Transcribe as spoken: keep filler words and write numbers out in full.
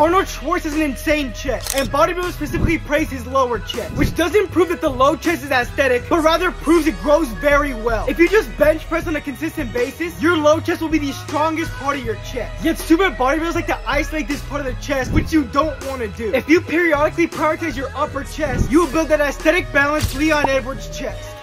Arnold Schwartzenegger has an insane chest, and bodybuilders specifically praise his lower chest, which doesn't prove that the low chest is aesthetic, but rather proves it grows very well. If you just bench press on a consistent basis, your low chest will be the strongest part of your chest. Yet super bodybuilders like to isolate this part of the chest, which you don't want to do. If you periodically prioritize your upper chest, you will build that aesthetic balanced Leon Edwards chest.